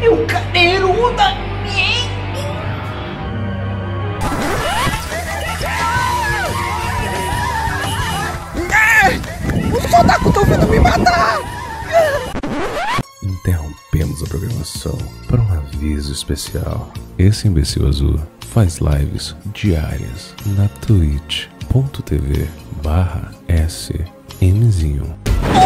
meu cadeiruda! Os soldados estão vindo me matar! Interrompemos a programação para um aviso especial. Esse imbecil azul faz lives diárias na twitch.tv/smzinho.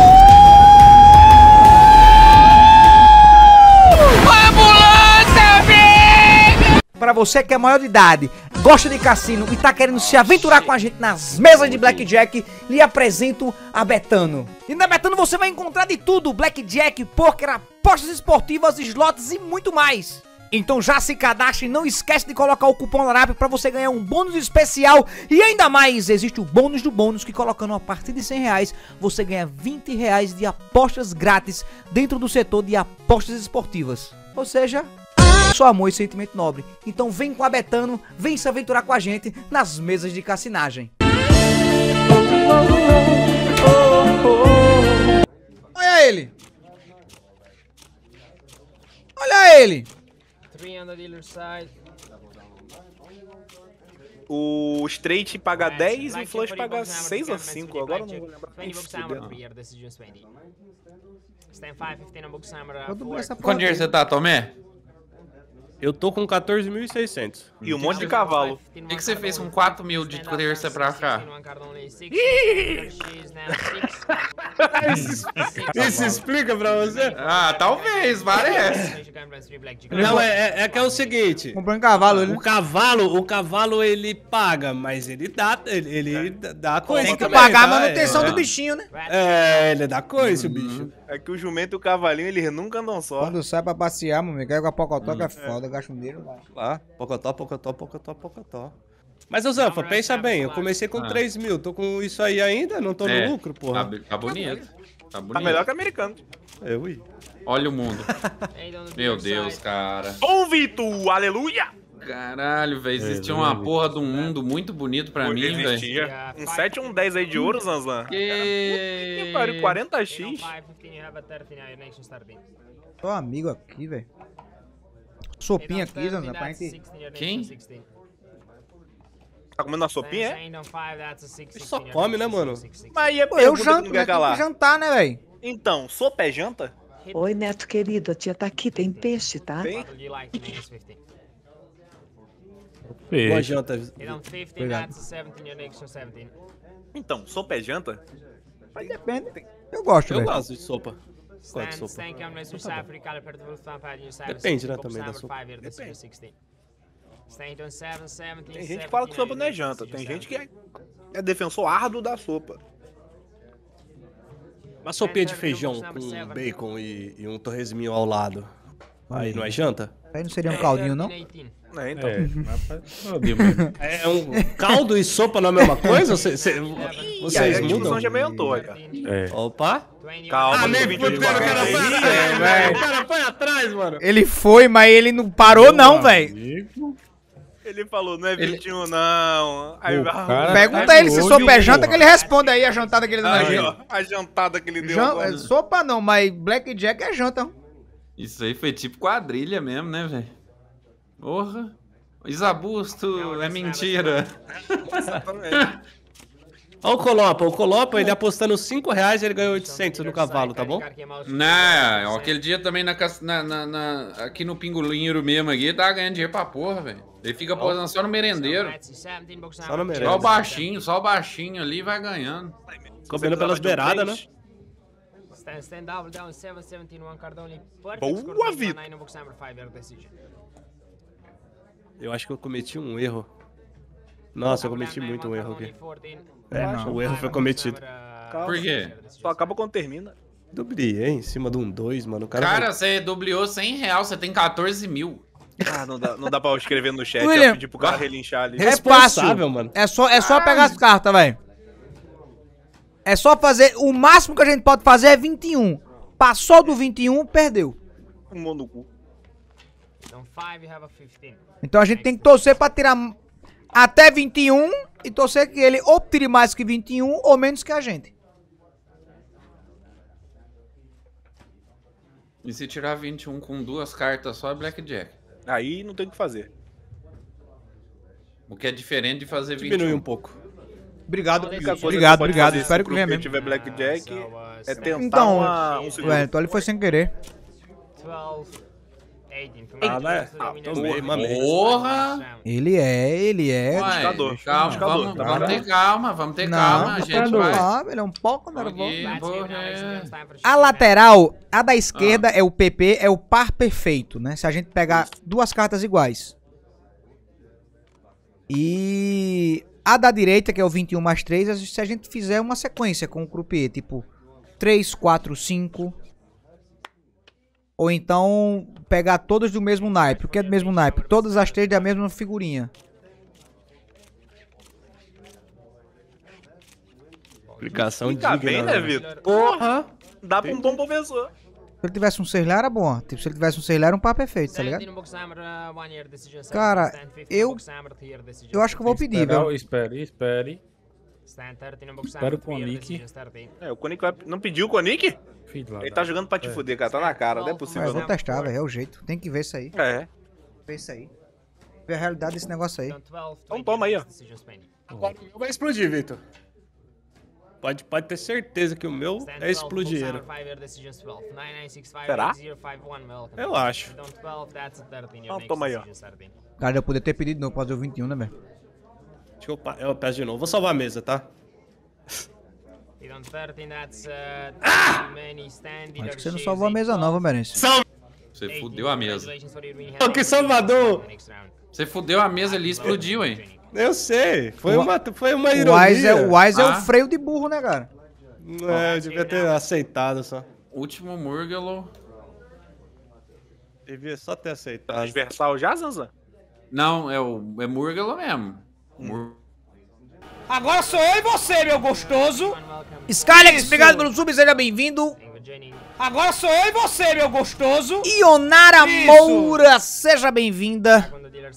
Para você que é maior de idade, gosta de cassino e tá querendo se aventurar com a gente nas mesas de Blackjack, lhe apresento a Betano. E na Betano você vai encontrar de tudo: Blackjack, pôquer, apostas esportivas, slots e muito mais. Então já se cadastre e não esquece de colocar o cupom LARAP para você ganhar um bônus especial. E ainda mais, existe o bônus do bônus, que colocando a partir de R$100 você ganha R$20 de apostas grátis dentro do setor de apostas esportivas. Ou seja, só amor e sentimento nobre. Então vem com a Betano, vem se aventurar com a gente nas mesas de cassinagem. Olha ele! Olha ele! O straight paga 10 e o flush paga 6 ou 5. Agora eu não vou lembrar. Quanto dinheiro você tá, Tomé? Eu tô com 14.600. E um monte de cavalo. O que você fez com 4 mil de terça pra cá? Isso explica pra você? Ah, talvez, parece. Não, é que é o seguinte. Comprou um cavalo, ele. O cavalo ele paga, mas ele dá coisa. Tem que também, pagar a tá? manutenção do bichinho, né? É, ele dá coisa, o bicho. É que o jumento e o cavalinho, eles nunca andam só. Quando sai pra passear, meu amigo, é com a pocotó que é foda, gasta um dinheiro. Lá, pocotó. Mas, ô Zanfa, pensa bem, eu comecei com 3 mil, tô com isso aí ainda? Não tô no lucro, porra. Tá bonito. Tá bonito. Tá melhor que americano. Eu ia. Olha o mundo. Meu Deus, cara. Ô, Vitor, aleluia! Caralho, velho, existia uma porra de um mundo muito bonito pra mim, velho. Existia. Um 7 ou um 10 aí de ouro, Zanzan. Que pariu, 40x. Tô amigo aqui, velho. Sopinha aqui, Zanzan, pra gente... Quem? Tá comendo uma sopinha, é? Só come, né, mano? Mas aí é Pô, eu pergunta que janto, não né? quer Tem que calar. jantar, né, velho? Então, sopa é janta? Oi, Neto querido, a tia tá aqui, tem peixe, tá? Tem? Boa janta. Então, sopa é janta? Mas depende. Eu gosto, Eu velho. gosto de sopa. Gosto de sopa. Depende, né, também da sopa. Tem gente que fala que sopa não é janta. Tem gente que é defensor árduo da sopa. Uma sopinha de feijão com bacon e um torresminho ao lado. Aí não é janta? Aí não seria um caldinho, não? É, então. É um caldo e sopa não é a mesma coisa? Vocês E aí a mudam? discussão já é meio antônica. Opa! Calma, Nem no fudendo, o cara foi atrás, mano. Ele foi, mas ele não parou, não, velho. Ele falou, não é 21 não. Aí, Pergunta ele se sopa é janta, que ele responde aí a jantada que ele deu na aí, gente. ó, a jantada que ele deu agora. Sopa não, mas Blackjack é janta. Isso aí foi tipo quadrilha mesmo, né, velho? Porra. Isabusto é mentira. Exatamente. Olha o Colopa, ele apostando R$5, ele ganhou 800 no cavalo, tá bom? Não, aquele dia também aqui no Pingolinho mesmo aqui, tava ganhando dinheiro pra porra, velho. Ele fica apostando só no merendeiro. Só no merenda. Só o baixinho ali vai ganhando. Combina pelas beiradas, né? Boa, Vitor. Eu acho que eu cometi um erro. Nossa, eu cometi muito um erro aqui. O erro foi cometido. Por quê? Só acaba quando termina. Dubliei em cima de um 2, mano. O Cara, você dubliou R$100, você tem 14 mil. Ah, não dá pra eu escrever no chat. William, Eu pedir pro cara relinchar ali. É fácil, mano. É só pegar as cartas, velho. É só fazer, o máximo que a gente pode fazer é 21. Passou do 21, perdeu. Um mão no cu. Então a gente tem que torcer pra tirar até 21 e torcer que ele ou tire mais que 21 ou menos que a gente. E se tirar 21 com 2 cartas só é Blackjack. Aí não tem o que fazer. O que é diferente de fazer 21. Diminui um pouco. Obrigado, A única coisa que obrigado, pode obrigado. fazer Espero se que o venha grupo mesmo. tiver Blackjack é tentar Então, um segundo. então ele foi sem querer. 12, 18. Ah, né? Tomei, mamei. Porra! Ele é. Uai, indicador. calma, Indicador, vamos, tá? vamos ter calma, a gente vai. Ele é um pouco nervoso. Aqui, porra. A lateral, a da esquerda é o PP, é o par perfeito, né? Se a gente pegar duas cartas iguais. E a da direita, que é o 21 mais 3, se a gente fizer uma sequência com o croupier, tipo 3, 4, 5. Ou então pegar todas do mesmo naipe. O que é do mesmo naipe? Todas as 3 da mesma figurinha. Aplicação Fica digna. bem, né, Vitor? Porra! Dá pra um bom professor. Se ele tivesse um 6 lá, era bom. Tipo, se ele tivesse um 6 lá, era um par perfeito, tá ligado? Cara, eu acho que eu vou pedir, velho. Espere. Espera o Konik. É, o Konik vai... Não pediu o Konik? Filho lá Ele da- tá jogando pra te fuder, cara. Tá na cara, não é possível Mas vou não. testar, velho. É o jeito. Tem que ver isso aí. É. Ver isso aí. Ver a realidade desse negócio aí. Então toma aí, ó. Agora o meu vai explodir, Vitor. Pode ter certeza que o meu é explodir. Será? Eu acho. Então toma aí, ó. Cara, eu poderia ter pedido não pra fazer o 21, né, velho? Acho que eu peço de novo. Vou salvar a mesa, tá? Acho que você não salvou a mesa não, Vamberense. Você fudeu a mesa. Oh, que salvador! Você fudeu a mesa ali e explodiu, hein? Eu sei. Foi O- uma O ironia. Wise é o Ah. freio de burro, né, cara? É, eu devia ter aceitado só. Último Murgalo. Devia só ter aceitado. Transversal já, Zanzan? Não, é Murgalo mesmo. Agora sou eu e você, meu gostoso. Skylex, obrigado pelo sub, seja bem-vindo. Agora sou eu e você, meu gostoso. Ionara Moura, seja bem-vinda.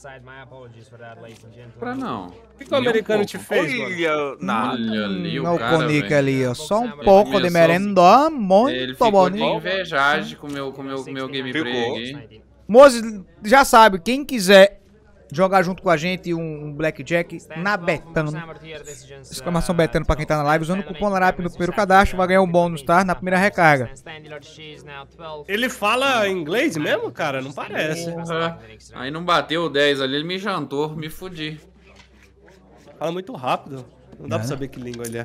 Pra não. O que o americano te fez, mano? Olha, nada. Olha ali Não, o o cara, Konik velho. ali, ó. Só um Ele pouco de começou- merenda, Ele muito ficou de bonito. invejagem com o meu gameplay aqui. Moses, já sabe, quem quiser jogar junto com a gente um Blackjack na Betano. Exclamação Betano pra quem tá na live. Usando o cupom LARAP no primeiro cadastro, vai ganhar um bônus, tá? Na primeira recarga. Ele fala inglês mesmo, cara? Não parece. Porra. Aí não bateu o 10 ali, ele me jantou, me fudi. Fala muito rápido. Não dá pra né? saber que língua ele é.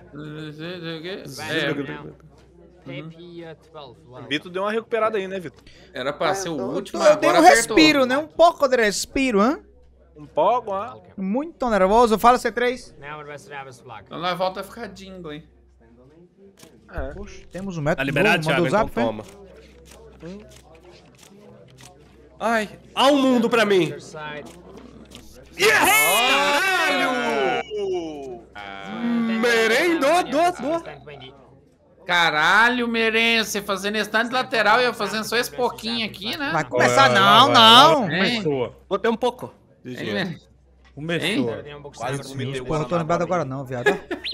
O Vitor deu uma recuperada aí, né, Vitor? Era pra ser o último, Eu dei agora um apertou. respiro, né? Um pouco de respiro, hein? Um pouco, ó. Muito nervoso. Fala C3. Então nós volta a ficar jingle, hein? É. Temos um Tá método liberado, novo. Manda Thiago? o Então zap, toma. Ai, há um mundo pra mim. Caralho, Merenço, você fazendo stand lateral e eu fazendo só esse pouquinho aqui, né? Vai começar, não, Vai, não. Começou. Vou ter um pouco. de Hein, dinheiro. né? Começou. Quase cometeu Porra, eu tô lembrado agora não, viado.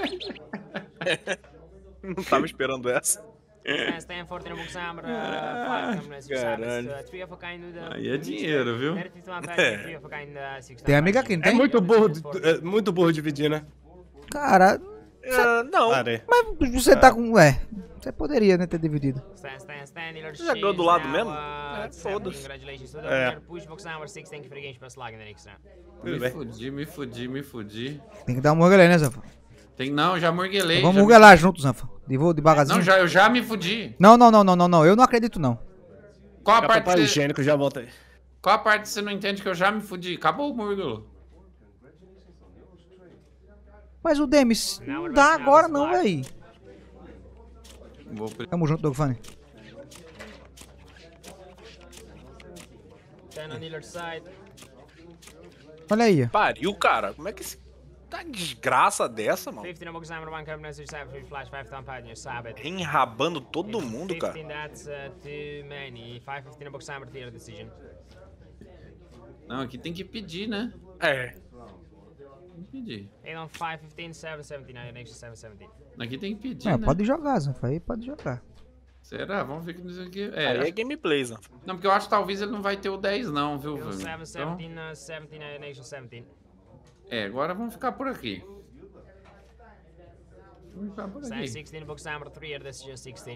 Não tava esperando essa. Aí é dinheiro, viu? Tem amiga aqui, não É tem? muito burro dividir, né? Cara, Não, Parei. mas você tá com... você poderia, né, ter dividido. Você já ganhou do lado mesmo? Foda-se. É. Me fudi. Tem que dar um murguelê, né, Zanfa? Não, já morguelei. Vamos já me- murguelar juntos, Zanfa. Devagarzinho. Não, eu já me fudi. Não. Eu não acredito, não. Qual a Fica parte papel que higiênico, já volta aí. Qual a parte que você não entende que eu já me fudi? Acabou o Murgalo. Mas o Demis, não dá agora não, véi. Vou... Tamo junto, Doug Funny. Olha aí, ó. Pariu, cara. Como é que esse... Tá desgraça dessa, mano? Enrabando todo mundo, cara. Não, aqui tem que pedir, né? É. Tem que pedir. 5, 15, 7, 17, 19, next 7, 17. Aqui tem que pedir, É, né? pode jogar, Zanfa. Aí pode jogar. Será? Vamos ver o que diz aqui. Aí é gameplay, Zanfa. Não, porque eu acho que talvez ele não vai ter o 10 não, viu, velho? 7, Então, 17, 17, Nation 17. agora vamos ficar por aqui. Vamos ficar por Size aqui. 16, box number 3, this is just 16.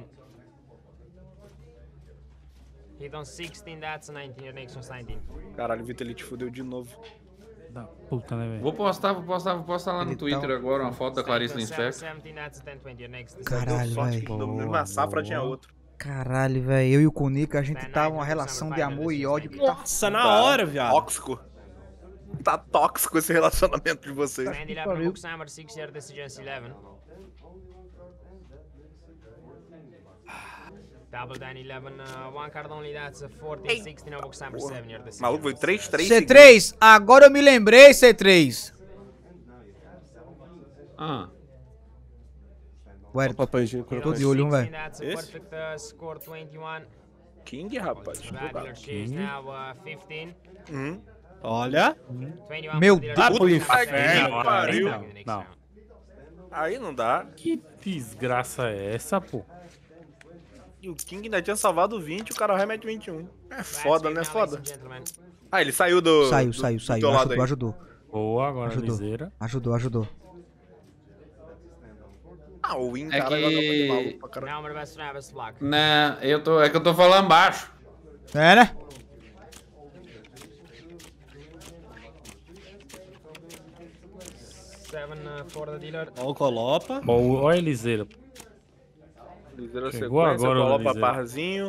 Hit on 16, that's a 19, Nation 19. Caralho, o Vitor, ele te fudeu de novo. Da puta, né, velho? Vou postar lá no Ele Twitter tá- agora uma foto da Clarice Lispector. 17, that's a 10, 20, next. Caralho, Sorte velho. que na mesma safra tinha outro. Caralho, velho. Eu e o Kunika, a gente tá uma relação de amor e ódio que tá... Nossa, na hora, viado. Tóxico. Tá tóxico esse relacionamento de vocês. 10, 11, box number 6 here, this is just 11. Double down 11, one card only, that's a 14, 16, box number 7 here, this is Maluco, foi 3-3. C3, agora eu me lembrei, C3. Ah, Ué, Papai higiênico. tô de olho, velho. That's a Esse? perfect score 21. King, rapaz. Bad dealer chase now 15. Olha. 21 Meu for dealer Deus. chase, Pro now inferno, 17, pariu. next Não. round. Aí não dá. Que desgraça é essa, pô? E o King ainda tinha salvado 20 e o cara remete 21. É foda, né? Now, Foda. ladies and gentlemen. Ah, ele saiu do. Saiu, do- saiu, do saiu. teu lado aí. Ajudou. Boa, agora Ajudou. liseira. Ajudou. Ah, o Win, É cara, que- agora tá de maluco pra caralho. Now we're best to have a block. né, é que eu tô falando baixo. É, né? Seven for the dealer. Ó o Colopa. Boa, olha a liseira. Liseira Chegou sequência, agora o coloca Liseira. Katsu parzinho.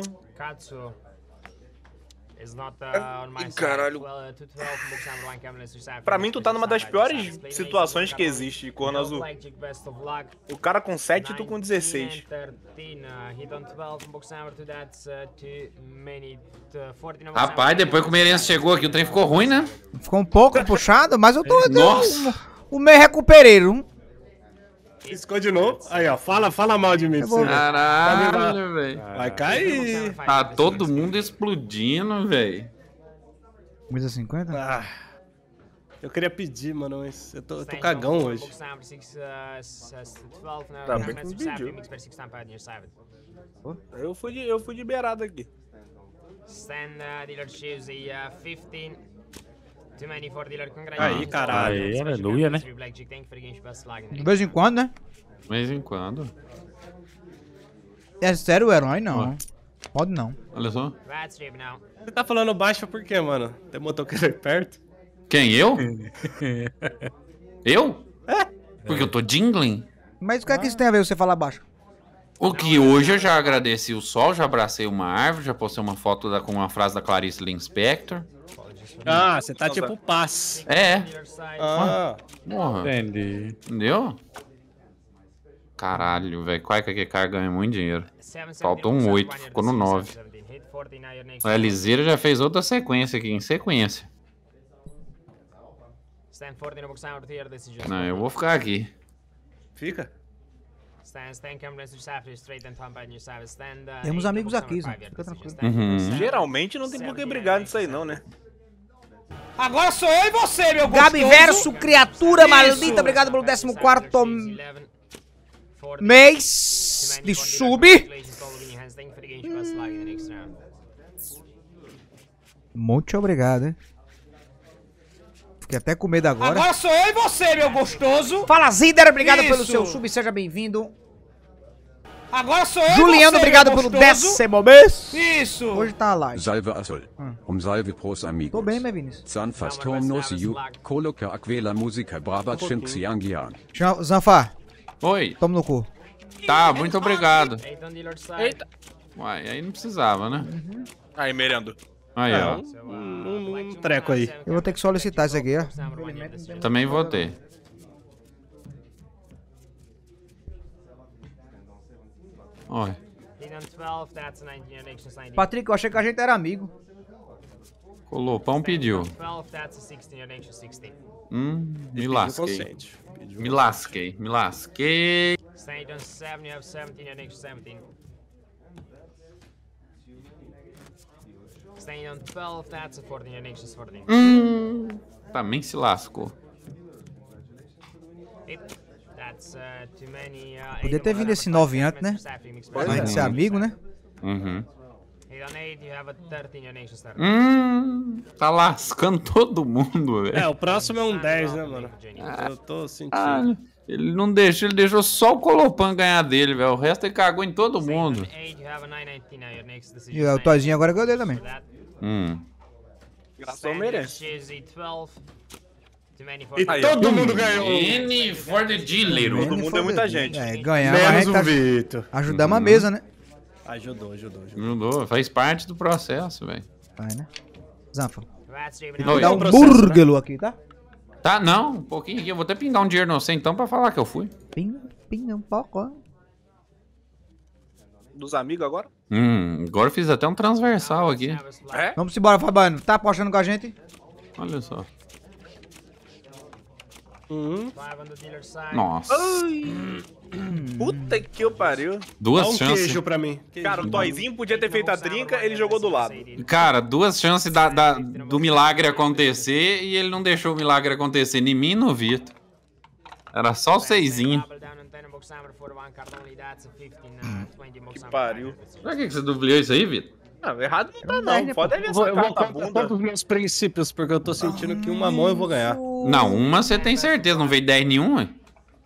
is not on my Ih, side. caralho. 212, box number 1, Cameron, Suicide. Pra mim, tu tá numa das piores situações que existe, Corno Azul. Best of luck. O cara com 7 e tu com 16. 13, hit on 12, box number 2, that's too many. 14, Rapaz, depois que o Meirense chegou aqui, o trem ficou ruim, né? Ficou um pouco puxado, mas eu tô... Nossa. O meio recuperei, não? Piscou de novo. Aí, ó. Fala mal de mim. pra você ver. Caralho, velho. Vai cair. Tá todo mundo explodindo, velho. 1,50? Ah, eu queria pedir, mano, mas eu tô cagão hoje. Tá bem que me pediu. Eu fui de beirada aqui. Stand dealer choose 15. Too many for dealer. Aí, caralho. Aí, aleluia, né? De vez em quando, né? De vez em quando. É sério, herói? Não. Pode não. Olha só. Você tá falando baixo por quê, mano? Tem motoqueiro aí perto? Quem, eu? Eu? Porque eu tô jingling. Mas o que é que isso tem a ver você falar baixo? O que hoje eu já agradeci o sol, já abracei uma árvore, já postei uma foto com uma frase da Clarice Lispector. Ah, você tá tipo paz. É, Ah, porra. Entendi. Entendeu? Caralho, velho. Qual é que aquele ganha muito dinheiro? Faltou um 8, ficou no 9. A Liseira já fez outra sequência aqui, em sequência. Não, eu vou ficar aqui. fica. Temos amigos aqui, Zé. Fica tranquilo. Uhum. Geralmente não tem por que brigar nisso aí, não, né? Agora sou eu e você, meu Gabi Verso, criatura maldita. Obrigado pelo 14º mês de sub. Muito obrigado, hein? Fiquei até com medo agora. Agora sou eu e você, meu gostoso. Fala, Zider, obrigado pelo Isso. seu sub, seja bem-vindo. Agora sou eu Juliano, e você, obrigado meu pelo gostoso. 10º mês. Isso. Hoje tá live. Salve Assol. Salve pros amigos. Tô bem, meu Vinícius. Zanfas Tornos Ju, Coloca Aquela Música Brabat Chinxiangian. Zanfar, Oi. toma no cu. Tá, muito obrigado. Uai, aí não precisava, né? Aí, merendo. Aí, ó. Um treco aí. Eu vou ter que solicitar isso aqui, ó. Também vou ter. Olha. Patrick, eu achei que a gente era amigo. Colopão pediu. Me lasquei. Consciente. Me lasquei. Me lasquei. Também se lascou. Podia ter vindo esse 9 antes, né? Pra gente ser amigo, né? Uhum. Hit on 8, you have a 13 your nation start. Tá lascando todo mundo, velho. É, o próximo é um 10, né, mano? Eu tô sentindo. Ah, ele não deixou, ele deixou só o Colopan ganhar dele, velho. O resto ele cagou em todo mundo. E o Toizinho agora ganhou dele também. Graças ao merece. E todo mundo ganhou. N for the dealer. Todo mundo é muita gente. É, ganhar, Menos mas o Vitor. ajudamos a mesa, né? Ajudou. Ajudou, faz parte do processo, velho. Vai, né? Zanfa. Oi. Vou dar um processo, burgelo aqui, tá? Tá, não, um pouquinho aqui. Eu vou até pingar um dinheiro no você então pra falar que eu fui. Pinga um pouco, ó. Dos amigos agora? Agora eu fiz até um transversal aqui. É? Vamos embora, Fabiano. Tá apostando com a gente? Olha só. Nossa. Ai. Puta que eu pariu. Duas Dá um chances. queijo pra mim. Cara, o Toizinho podia ter feito a trinca, ele jogou do lado. Cara, duas chances do milagre acontecer e ele não deixou o milagre acontecer em mim e no Vitor. Era só o seisinho. Que pariu. Pra que você dublou isso aí, Vitor? Não, errado não tá não. Pode ver essa carta bunda. Os meus princípios, porque eu tô sentindo que uma mão eu vou ganhar. Não, uma você tem certeza, não veio 10 nenhuma, hein?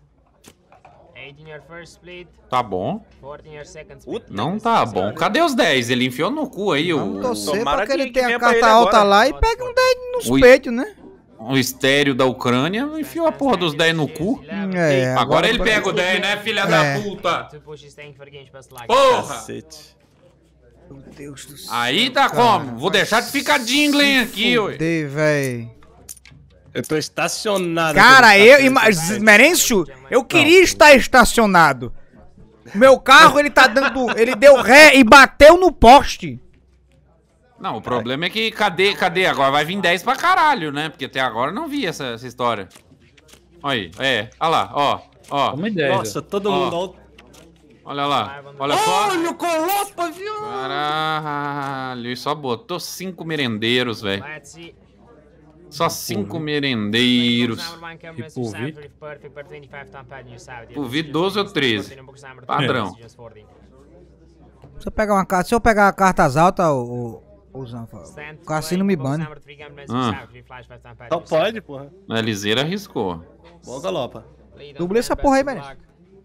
Tá bom. Não tá bom. Cadê os 10? Ele enfiou no cu aí Vamos torcer Tomara pra que ele que tenha a venha pra carta ele alta agora. lá e pegue um 10 nos peitos, né? o estéreo da Ucrânia enfiou a porra dos 10 no cu. É, Agora ele pega o 10, né, filha da puta? Porra! Meu Deus do céu. Aí tá como? Vou deixar de ficar jingling aqui, ué. Fuder, véi. Eu tô estacionado. Cara, Merencio, eu queria estar estacionado. Meu carro, ele tá dando... Ele deu ré e bateu no poste. Não, o problema é que cadê? Agora vai vir 10 pra caralho, né? Porque até agora eu não vi essa história. Olha aí, olha lá, ó. Uma ideia. Nossa, todo mundo... Olha lá, olha só. Olha o Colopa, viu? Caralho, e só botou 5 merendeiros, velho. Só 5 merendeiros. E por Vitor? Por Vitor, 12 ou 13. Padrão. Se eu pegar a cartas altas, o Zanfa, o cassino me bane. Só pode, porra. A Liseira arriscou. Bom, Galopa. Dublei essa porra aí, Merencio.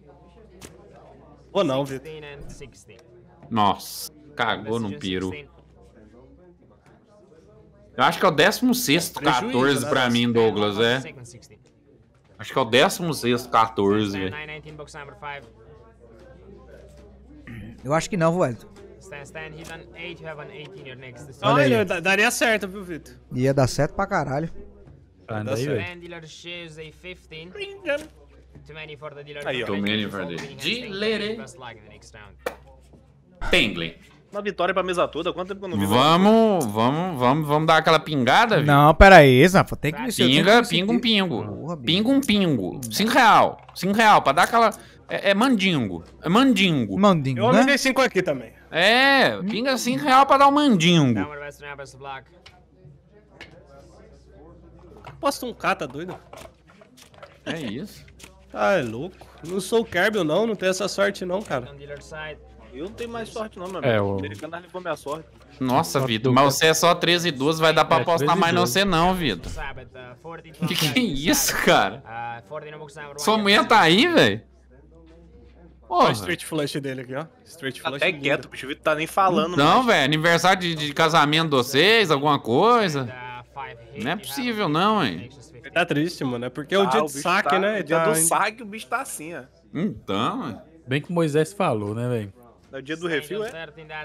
Ou não, Vitor. Nossa, cagou no peru. Eu acho que é o 16º 14 pra mim, Douglas, é. Acho que é o 16º 14, velho. Eu acho que não, velho. Olha, daria certo, viu, Vitor? Ia dar certo pra caralho. Anda aí, velho. Aí, ó. Too many for the dealer. Penguin. Uma vitória pra mesa toda. Quanto tempo que eu não vi? Vamos dar aquela pingada, viu? Não, pera aí, Zanfa, tem que... Pinga um pingo. Porra, Pinga um pingo. R$5. R$5, pra dar aquela... É mandingo. É mandingo. Mandingo, Eu né? aumentei 5 aqui também. É, pinga R$5 pra dar um mandingo. Posta um K, tá doido? É isso. Ah, é louco. Não sou o Kerbal, não tenho essa sorte, não, cara. Eu não tenho mais sorte, não, meu É, amigo. o- O americano levou minha sorte. Nossa, Vitor, mas você é só 13 e 12, vai dar pra apostar 13 e mais não 12. você não, Vitor. Que é isso, cara? Sua mulher tá aí, velho? Olha o Porra. straight flush dele aqui, ó. Straight Tá flush. até lindo. quieto, o bicho Vitor tá nem falando. Não, mais. velho, aniversário de casamento de vocês, alguma coisa? Não é possível não, hein? Ele tá triste, mano. É porque é o dia o de bicho saque, tá- né? O dia Tá- do saque, o bicho tá assim, ó. Então, ué. Bem que o Moisés falou, né, velho? É o dia do refil, é?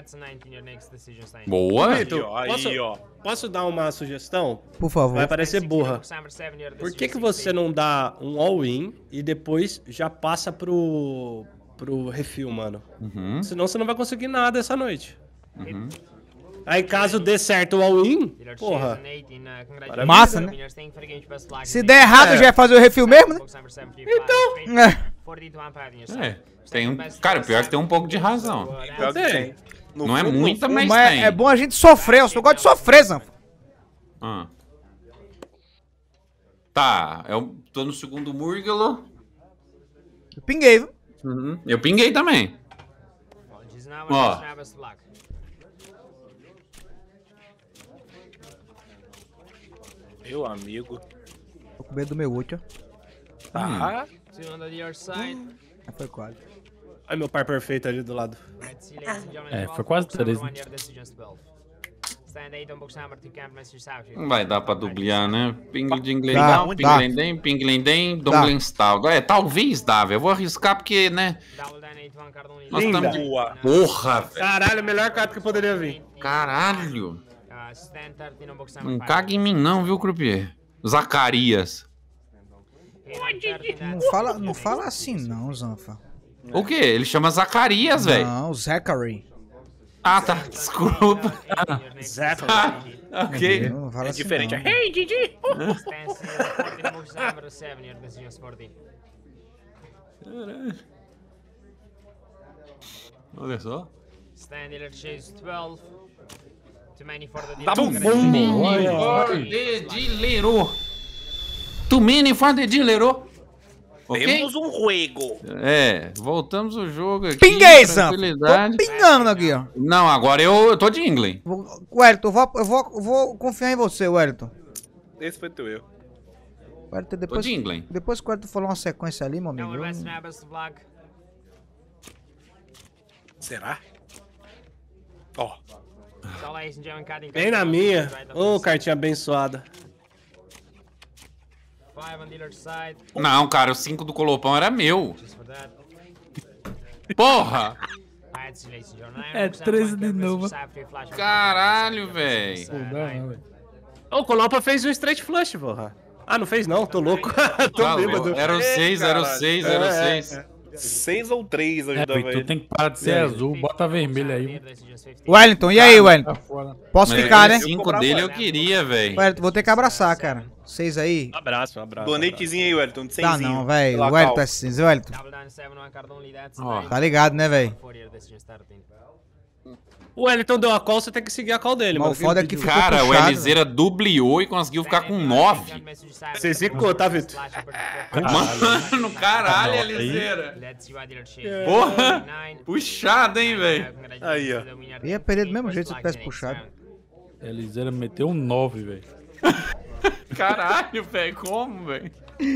Boa. Vitor, Aí, ó. posso dar uma sugestão? Por favor. Vai parecer burra. Por que você não dá um all-in e depois já passa pro refil, mano? Uhum. Senão você não vai conseguir nada essa noite. Aí caso dê certo o all-in, porra. Massa, né? Se der errado, já vai fazer o refil mesmo, né? Então. É. Tem, cara, pior que tem um pouco de razão. Pior que tem. No Não é fundo, muita, no fundo, mas Mas tem. é bom a gente sofrer, eu só gosto de sofrer, Zanfa. Ah. Tá, eu tô no segundo Murgalo. Eu pinguei, viu? Eu pinguei também. Ó. Meu amigo. Tô com medo do meu 8, ó. Tá. Foi quase. Olha meu par perfeito ali do lado. É, foi quase 3. Não vai dar pra dubliar, né? Pinglindem, Dá. pinglindem, pinglindem, donglinstal. É, talvez dá, velho. Eu vou arriscar porque, né? Nós Linda. estamos... Porra, velho. Caralho, melhor carta que poderia vir. Caralho. Não caga em mim não, viu, Croupier? Zacarias. Não fala assim não, Zanfa. O quê? Ele chama Zacarias, velho. Não, Zachary. Ah, tá. Desculpa. Zachary. Ok. Não fala É assim diferente. não. Hey, Didi! Olha só. Tá bom. Dedilero. Too many for dedilero. Ok? Temos um juego. É, voltamos ao jogo aqui. Pinguei, Zanfa. Tô Tranquilidade. pingando aqui, ó. Não, agora eu tô de England. Wellington, eu vou confiar em você, Wellington. Esse foi teu erro. Wellington, Tô de England. depois que o Wellington falou uma sequência ali, meu amigo. Será? Ó. Bem na minha. Ô, cartinha abençoada. Não, cara, o 5 do Colopão era meu. Porra! É 13 de novo. Caralho, velho. Ô, o Colopa fez um straight flush, porra. Ah, não fez não, tô louco. Tô Tá bêbado. louco. Era o 6, era o 6, era o 6. 6 ou 3 É, ajudava Vitor, ele. tem que parar de ser azul, bota vermelho aí. Wellington, e aí, Wellington? Tá fora. Posso ficar, né? O 5 dele eu queria, velho. Wellington, vou ter que abraçar, cara. Vocês aí. Um abraço. Donatezinho aí, Wellington, de 100. Tá não, velho. O Wellington é cinza, Wellington. Ó. Tá ligado, né, velho? O Wellington deu a call, você tem que seguir a call dele, Mas mano. o foda é que ficou Cara, o puxado, Elizeira dubliou e conseguiu ficar com 9. Você zicou, tá, Vitor? Mano, caralho, Elizeira. Porra, puxado, hein, velho. Aí, ó. Ia perder do mesmo jeito se eu tivesse puxado. Elizeira meteu um 9, velho. Caralho, velho, como, velho?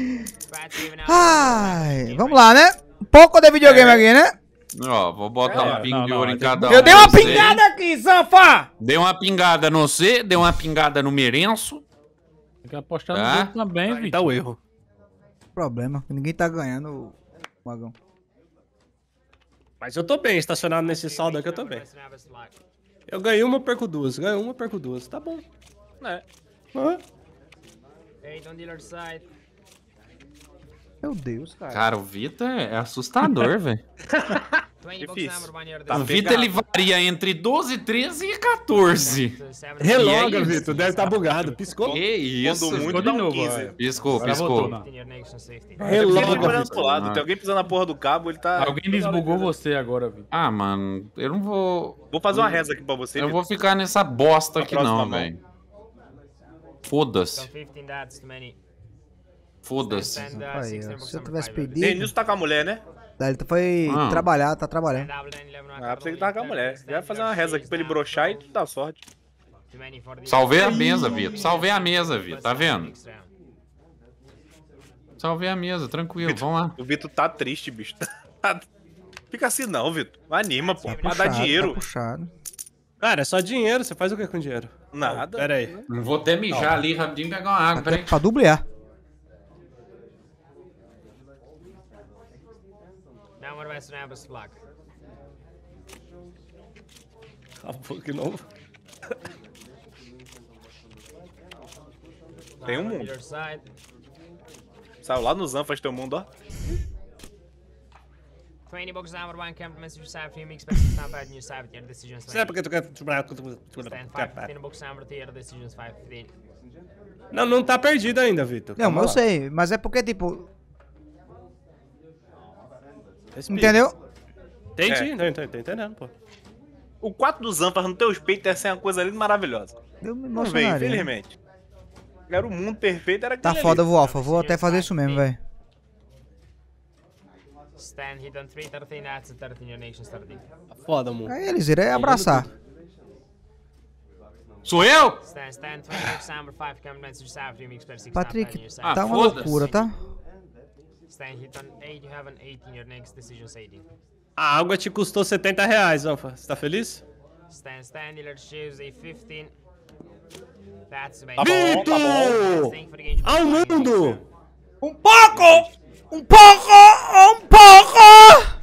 Ai, vamos lá, né? Um pouco de videogame aqui, né? Ó, vou botar um pingo de ouro em cada um. Eu dei uma de vocês. pingada aqui, Zanfa! Dei uma pingada no C, dei uma pingada no Merenço. Tem que apostar no Tá. jogo também, Tá Vitor. o erro. Problema, ninguém tá ganhando o magão. Mas eu tô bem, estacionado nesse saldo aqui, eu tô bem. Eu ganhei uma, perco duas. Ganho uma, perco duas. Tá bom. É. Meu Deus, cara. Cara, o Vitor é assustador, velho. Difícil. O Vitor, ele varia entre 12, 13 e 14. Reloga, E é isso. Vitor. Deve estar bugado. Piscou? Que isso? Quando muito Ficou dá de um novo, 15. olha. Piscou, Agora piscou. voltou, não. Tem Reloga, alguém olhando Vitor. pro lado, tem alguém pisando na porra do cabo, ele tá... Alguém desbugou você agora, Vitor. Ah, mano, eu não vou... Vou fazer uma reza aqui pra você, Eu Vitor. vou ficar nessa bosta Na aqui próxima não, mão. velho. Foda-se. Foda-se. Aí, ó, se eu tivesse pedido. Denilson tá com a mulher, né? Daí ele foi Ah. trabalhar, tá trabalhando. Ah, pensei que tava com a mulher. Já vai fazer uma reza aqui pra ele broxar e tu dá sorte. Salvei a mesa, Vitor. Salvei a mesa, Vitor. Tá vendo? Salvei a mesa, tranquilo. Vamos lá. O Vitor tá triste, bicho. Fica assim não, Vitor. Anima, pô. Vai Puxado, dar dinheiro. Tá puxado. Cara, é só dinheiro. Você faz o que com dinheiro? Nada. Pera aí. Vou até mijar ali rapidinho e pegar uma água, peraí. Pra dublar. Acabou que não. Tem um mundo. Saiu lá no Zanfas teu mundo, ó. Será porque tu quer... Não, não tá perdido ainda, Vitor. Não, mas eu sei, mas é porque, tipo. Entendeu? Entendi, tô entendendo, pô. O 4 do Zanfas no teu peito ia ser uma coisa linda e maravilhosa. Eu me Não veio, emocionaria. infelizmente. Era o mundo perfeito, era Tá aquele foda, ali. vou Alpha. Vou até fazer isso mesmo, velho. Stand hit on 3, 13, that's 13, your nation's 13. Foda, amor. Aí eles irão abraçar. Sou eu? Stand, 20, December 5, commandments to South, remix per 6, Patrick, tá uma loucura, tá? Stand hit on 8, you have an 18, your next decision's 18. A água te custou R$70, Anfa. Você tá feliz? Stand, dealer choose a 15. That's bem. Vito! Ao mundo! Um pouco! Um pouco! Um pouco!